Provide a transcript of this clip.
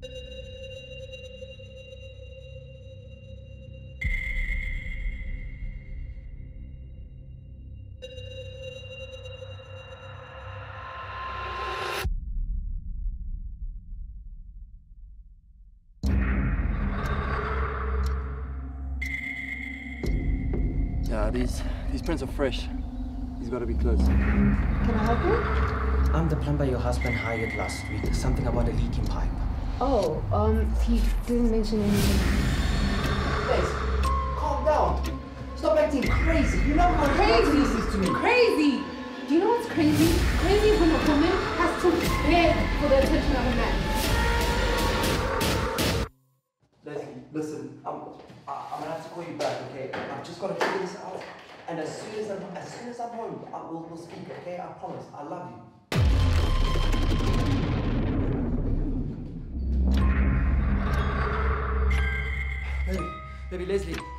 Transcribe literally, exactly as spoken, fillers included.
Yeah, these these prints are fresh. He's got to be close. Can I help you? I'm the plumber your husband hired last week. Something about a leaking pipe. Oh, um, he didn't mention anything. Guys, calm down. Stop acting crazy. You know how Crazy this is to me. Crazy! Do you know what's crazy? Crazy is when a woman has to beg for the attention of a man. Leslie, listen. I'm, I, I'm gonna have to call you back, okay? I've just got to figure this out. And as soon as I'm, as soon as I'm home, I will we'll speak, okay? I promise. I love you. Baby, baby, Leslie.